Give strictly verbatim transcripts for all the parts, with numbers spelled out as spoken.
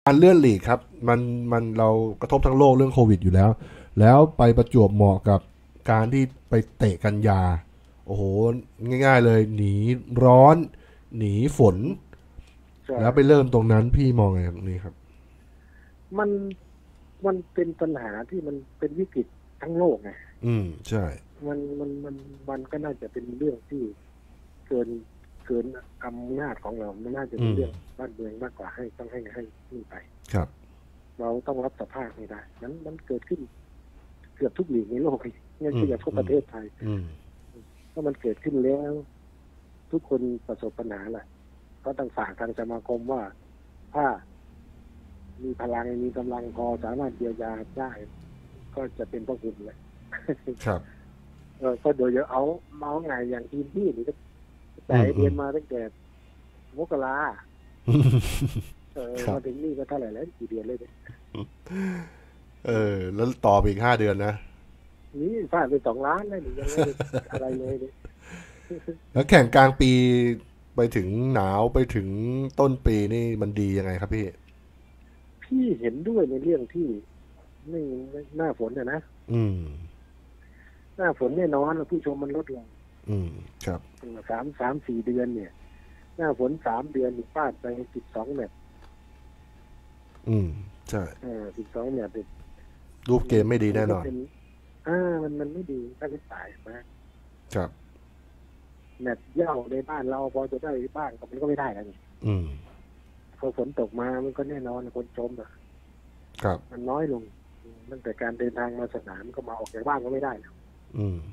การเลื่อนลีกครับมันมันเรากระทบทั้งโลกเรื่องโควิดอยู่แล้วแล้วไปประจวบเหมาะกับการที่ไปเตะกันยาโอ้โหง่ายๆเลยหนีร้อนหนีฝนใช่แล้วไปเริ่มตรงนั้นพี่มองไงตรงนี้ครับมันมันเป็นปัญหาที่มันเป็นวิกฤตทั้งโลกไงอืมใช่มันมันมันมันก็น่าจะเป็นเรื่องที่เกินเกินอำนาจของเรามันน่าจะเป็นอืมเรื่องบ้านเมืองมากกว่าให้ต้องให้ให้นี่ไปครับเราต้องรับสภาพไม่ได้นั้นมันเกิดขึ้นเกือบทุกหลีกในโลกงั้นอืมก็อย่าโทษอืมประเทศไทยอืมถ้ามันเกิดขึ้นแล้วทุกคนประสบปัญหาแหละก็ต้องฝากทางสมาคมว่าถ้ามีพลังมีกำลังพอสามารถเยียวยาได้ก็จะเป็นพวกคุณเลยครับเออก็โดยจะเอาเมาส์ไงอย่างทีมพี่นี่ก็แต่อืมอืมเรียนมาตั้งแต่มกราเออครับมาถึงนี่ก็เท่าไหร่แล้วกี่เดือนเลยเนี่ยเออแล้วต่อไปอีกห้าเดือนนะนี่ฟาดไปสองล้านแล้วนี่ยังไม่ได้อะไรเลยเนี่ยแล้วแข่งกลางปีไปถึงหนาวไปถึงต้นปีนี่มันดียังไงครับพี่พี่เห็นด้วยในเรื่องที่ไม่ไม่หน้าฝนเนี่ยนะอืมหน้าฝนแน่นอนผู้ชมมันลดลงอืมครับสามสามสี่เดือนเนี่ยหน้าฝนสามเดือนฟาดไปสิบสองแมตช์อืมใช่เออสิบสองแมตช์เนี่ยรูปเกมไม่ดีมันแน่นอนก็เป็นอ่ามันมันไม่ดีค่าใช้จ่ายมากครับแมตช์เหย้าในบ้านเราพอจะได้บ้างก็มันก็ไม่ได้แล้วนี่อืมพอฝนตกมามันก็แน่นอนคนชมอ่ะครับมันน้อยลงตั้งแต่การเดินทางมาสนามก็มาออกจากบ้านก็ไม่ได้แล้วอืม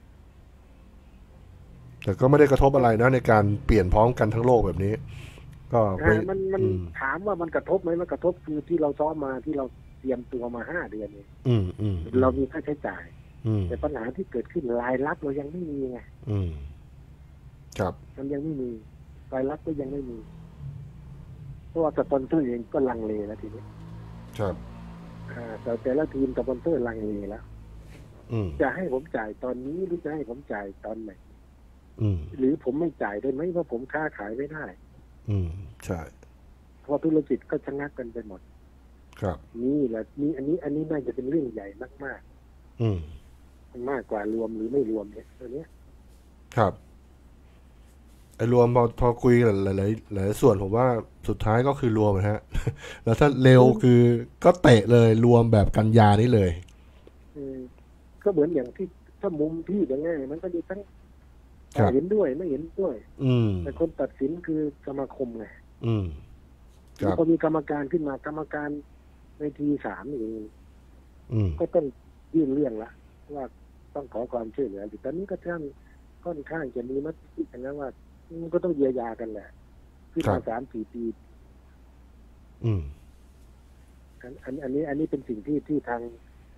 แต่ก็ไม่ได้กระทบอะไรนะในการเปลี่ยนพร้อมกันทั้งโลกแบบนี้ก็ไปอ่ามันมันอืมถามว่ามันกระทบไหมมันกระทบคือที่เราซ้อมมาที่เราเตรียมตัวมาห้าเดือนเนี่ยอืมอืมเรามีค่าใช้จ่ายอืมแต่ปัญหาที่เกิดขึ้นรายรับเรายังไม่มีไงอืมครับมันยังไม่มีรายรับก็ยังไม่มีเพราะว่าสปอนเซอร์เองก็ลังเลแล้วทีนี้ครับอ่าแต่แต่ละทีมสปอนเซอร์ลังเลแล้วอืมจะให้ผมจ่ายตอนนี้หรือจะให้ผมจ่ายตอนไหนอืมหรือผมไม่จ่ายได้ไหมเพราะผมค้าขายไม่ได้อืมใช่เพราะธุรกิจก็ชะงักกันไปหมดครับนี่แหละนี่อันนี้อันนี้น่าจะเป็นเรื่องใหญ่มากอืมๆมากกว่ารวมหรือไม่รวมเนี่ยตัวเนี้ยครับไอ้รวมพอพอคุยกันหลายๆหลายส่วนผมว่าสุดท้ายก็คือรวมนะฮะแล้วถ้าเร็วคือคือก็เตะเลยรวมแบบกันยานี่เลยอืมก็เหมือนอย่างที่ถ้ามุมพี่อย่างง่ายมันก็มีทั้งครับเห็นด้วยไม่เห็นด้วยอืมแต่คนตัดสินคือสมาคมไงอืมครับพอมีกรรมการขึ้นมากรรมการในทีสามนี่อืมก็ต้องยื่นเรื่องละว่าต้องขอความช่วยเหลืออยู่ตอนนี้ก็ท่านค่อนข้างจะมีมติกันแล้วว่ามันก็ต้องเยียวยากันแหละขึ้นครับมาสามสี่ปีอืมอันอันอันนี้อันนี้เป็นสิ่งที่ที่ทาง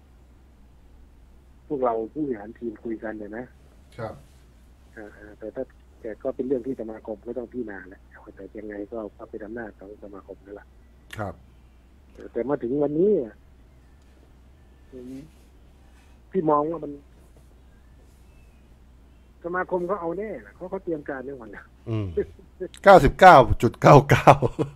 พวกเราผู้บริหารทีมคุยกันเนี่ยนะครับอ่าอ่าแต่ถ้าแต่ก็เป็นเรื่องที่สมาคมก็ต้องพิจารณาแหละแต่ยังไงก็ก็เป็นอำนาจของสมาคมนั่นแหละครับแต่แต่มาถึงวันนี้อ่ะผมพี่มองว่ามันสมาคมเขาเอาแน่นะเขาเขาเตรียมการเรื่องวันนะอืมเก้าสิบเก้าจุดเก้าเก้า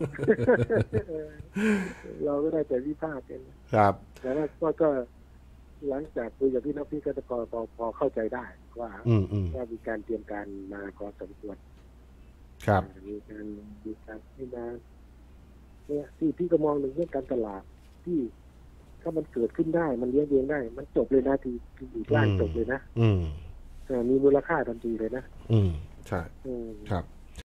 เราก็ได้แต่วิพากษ์กันครับแต่ว่าก็ก็หลังจากคุยกับพี่นักพี่ก็จะพอพอพอเข้าใจได้ว่าอืมอืมว่ามีการเตรียมการมาพอสมควรครับมีการมีการให้มาเนี่ยที่พี่ก็มองหนึ่งเรื่องการตลาดที่ถ้ามันเกิดขึ้นได้มันเลี้ยงเองได้ มันจบเลยนะทีทีอีกอืล้านมจบเลยนะอืมเออมีมูลค่าทันทีเลยนะอืมใช่อืมครับ